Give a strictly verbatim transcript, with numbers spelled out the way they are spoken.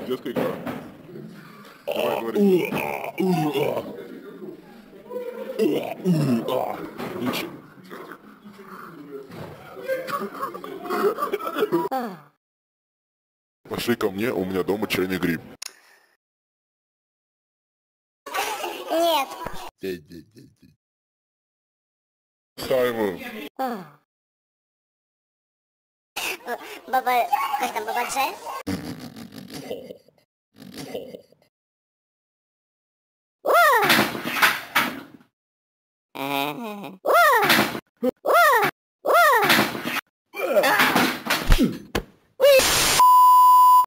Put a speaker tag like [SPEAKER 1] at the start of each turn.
[SPEAKER 1] детская игра. Давай, говори. Ничего. Пошли ко мне, у меня дома чайный гриб.
[SPEAKER 2] Нет.
[SPEAKER 1] Саймон.
[SPEAKER 2] Баба... Как там, Баба Джай? О!